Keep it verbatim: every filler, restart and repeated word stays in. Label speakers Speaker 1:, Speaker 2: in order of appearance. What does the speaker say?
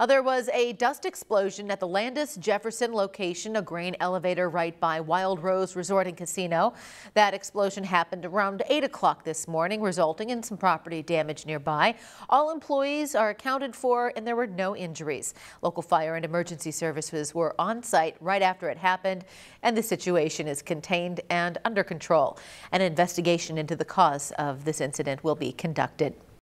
Speaker 1: There was a dust explosion at the Landus Jefferson location, a grain elevator right by Wild Rose Resort and Casino. That explosion happened around eight o'clock this morning, resulting in some property damage nearby. All employees are accounted for and there were no injuries. Local fire and emergency services were on site right after it happened, and the situation is contained and under control. An investigation into the cause of this incident will be conducted.